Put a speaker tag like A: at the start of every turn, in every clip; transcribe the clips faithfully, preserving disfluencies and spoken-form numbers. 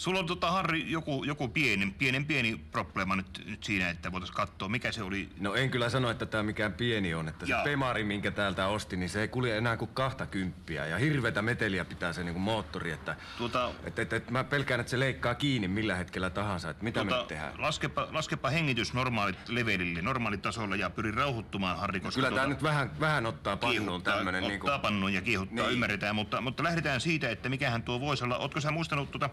A: Sulla on tota, Harri, joku, joku pienen, pienen pieni probleema nyt, nyt siinä, että voitaisiin katsoa, mikä se oli.
B: No en kyllä sano, että tämä mikään pieni on, että se
A: Jaa.
B: Pemari, minkä täältä osti, niin se ei kulje enää kuin kahta kymppiä. Ja hirveätä meteliä pitää se niinku moottori, että
A: Tuota,
B: et, et, et, mä pelkään, että se leikkaa kiinni millä hetkellä tahansa, että mitä
A: tuota,
B: me nyt tehdään.
A: Laskepa, laskepa hengitys normaalit levelille, normaalitasolla ja pyri rauhoittumaan, Harri, koska
B: Kyllä
A: tuota,
B: tää nyt vähän, vähän ottaa pannuun tämmönen
A: ottaa
B: niinku...
A: pannuun ja kiihuttaa,
B: Niin.
A: ymmärretään, mutta, mutta lähdetään siitä, että mikähän tuo voisi olla. Ootko sä muistanut tuota,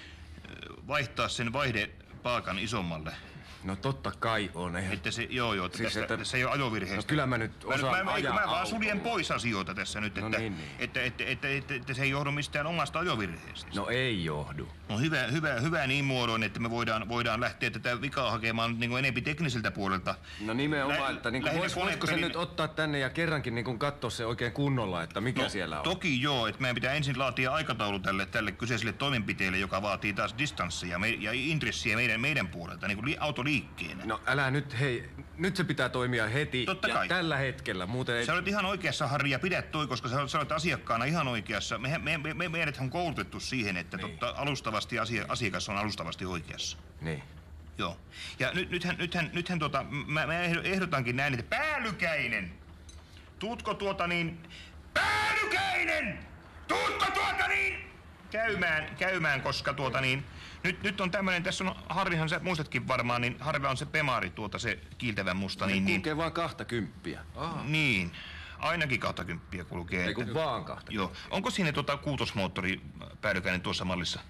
A: vaihtaa sen vaihdepaakan isommalle?
B: No totta kai on. Eihän...
A: Että se, joo joo, että
B: Siis
A: tässä,
B: että-
A: tässä ei ole ajovirheestä.
B: No kyllä mä nyt
A: Mä, nyt-
B: osaan
A: mä,
B: ajaa
A: mä, mä vaan suljen
B: autolla.
A: pois asioita tässä nyt,
B: No
A: että,
B: niin, niin.
A: että, että, että, että, että se ei johdu mistään omasta ajovirheestä.
B: No ei johdu.
A: No hyvä, hyvä, hyvä niin muodoin, että me voidaan, voidaan lähteä tätä vikaa hakemaan nyt niin kuin enempi tekniseltä puolelta.
B: No nimenomaan,
A: Lä-
B: että niinku
A: lähinnä
B: vois, voisiko se
A: konepelin-
B: nyt ottaa tänne ja kerrankin niinku katsoa se oikein kunnolla, että mikä
A: No,
B: siellä on?
A: toki joo, että meidän pitää ensin laatia aikataulu tälle, tälle kyseiselle toimenpiteelle, joka vaatii taas distanssia me, ja intressiä meidän, meidän puolelta, niin kuin li, autoliikkeenä.
B: No älä nyt, hei, nyt se pitää toimia heti
A: Totta
B: ja
A: kai.
B: tällä hetkellä, muuten ei...
A: Sä olet ihan oikeassa, Harri, ja pidä toi, koska sä olet, sä olet asiakkaana ihan oikeassa. Me, me, me, me, meidät on koulutettu siihen, että
B: Niin.
A: totta, alustavasti asia, asiakas on alustavasti oikeassa.
B: Niin.
A: Joo. Ja nyt, nythän, nythän, nythän tota, mä, mä ehdotankin näin, että Päällykäinen! Tuutko tuota niin... Päällykäinen! Tuutko tuota niin... Käymään, käymään, koska tuota niin... Nyt, nyt on tämmönen, tässä on, Harrihan sä muistatkin varmaan, niin Harrilla on se Pemari tuota, se kiiltävän musta, niin... niin
B: Kulkee vaan kahta kymppiä. Aa.
A: niin, ainakin kaksikymmentä kulkee.
B: Ei kun
A: että-
B: vaan kahta.
A: Joo. Onko siinä tota kuutosmoottori Päällykäinen tuossa mallissa?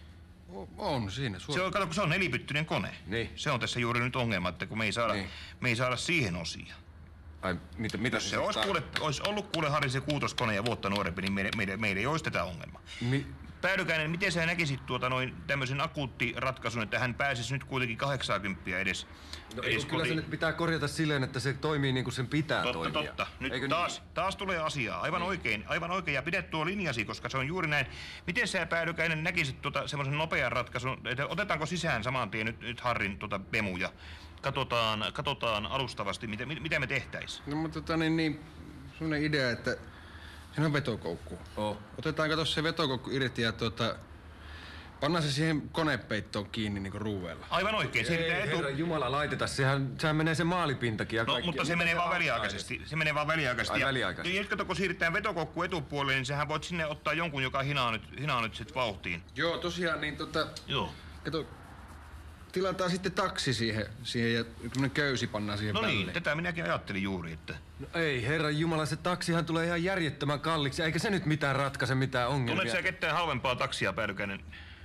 C: O- On siinä. Suor...
A: Se on, kato, kun se on nelipyttyinen kone.
B: Niin.
A: Se on tässä juuri nyt ongelma, että kun me ei saada,
B: Niin.
A: me ei saada siihen osia.
B: Ai, mitä, mitä
A: Jos se olisi, kuule, olisi ollut kuule Harri se kuutoskone ja vuotta nuorempi, niin meidän, meidän, meidän ei olisi tätä ongelmaa.
B: Mi...
A: Päällykäinen, miten sä näkisit tuota noin tämmöisen akuuttiratkaisun, että hän pääsisi nyt kuitenkin kahdeksankymmentä edes,
B: No, ei,
A: edes
B: kun kyllä se
A: kotiin?
B: nyt pitää korjata silleen, että se toimii niin kuin sen pitää
A: Totta,
B: toimia.
A: totta. Nyt
B: Eikö
A: taas, taas tulee asiaa. Aivan oikein, aivan oikein. Ja pidä tuo linjasi, koska se on juuri näin. Miten sä, Päällykäinen, näkisit tuota semmoisen nopean ratkaisun, että otetaanko sisään saman tien nyt, nyt Harrin tuota Bemuja? Katsotaan, katsotaan alustavasti, mitä, mitä me tehtäis.
C: No mutta tota niin, niin semmonen idea, että siinä on vetokoukku.
B: Oh.
C: Otetaanko tossa se vetokoukku irti ja tuota... Pannaan se siihen konepeittoon kiinni niinku ruuveella.
A: Aivan oikein,
B: Ei,
A: siirrytään etu...
B: herra Jumala, laiteta. Sehän, sehän menee se maalipintakin ja
A: No,
B: kaikki.
A: mutta se
B: Mitä
A: menee vaan
B: auttaa
A: väliaikaisesti. Se menee vaan väliaikaisesti.
B: Ai,
A: Ja-
B: väliaikaisesti.
A: Ja nyt kato, kun siirrytään vetokokku etupuolelle, niin sehän voit sinne ottaa jonkun, joka hinaa nyt, hinaa nyt sit vauhtiin.
C: Joo, tosiaan niin tota...
A: Joo.
C: Kato, tilataan sitten taksi siihen, siihen ja tämmönen köysi pannaan siihen
A: No niin,
C: väliin.
A: tätä minäkin ajattelin juuri, että...
B: No ei, herra Jumala, se taksihan tulee ihan järjettömän kalliiksi. Eikä se nyt mitään ratkaise mitään ongelmia.
A: Tunnet sä ketään halvempaa taksia, Päällykäinen?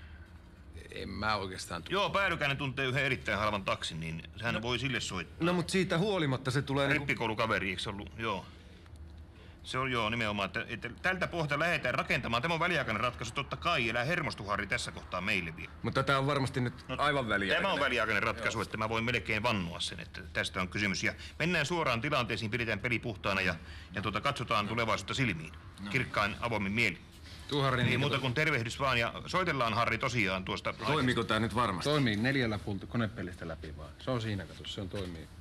C: En mä oikeastaan tu-
A: Joo, Päällykäinen tuntee yhden erittäin halvan taksin, niin hän voi sille soittaa.
B: No mut siitä huolimatta se tulee niinku...
A: Rippikoulukaveri, eikö se ollut? Joo. Se on joo nimenomaan, että, että tältä pohjalta lähdetään rakentamaan. Tämä on väliaikainen ratkaisu, totta kai. Elää hermostu, Harri, tässä kohtaa meille vielä.
B: Mutta tää on varmasti nyt aivan väliaikainen.
A: Tämä on väliaikainen ratkaisu, että mä voin melkein vannua sen, että tästä on kysymys. Ja mennään suoraan tilanteisiin, pidetään peli puhtaana ja, ja tuota, katsotaan tulevaisuutta silmiin. Kirkkain avoimin mieli.
C: Tuu Harri,
A: Ei
C: niin
A: muuta
C: tota,
A: kuin tervehdys vaan ja soitellaan, Harri, tosiaan tuosta...
B: Toimiiko tää nyt varmasti?
C: toimii neljällä pulta konepelistä läpi vaan. Se on siinä, kato, se on toimii.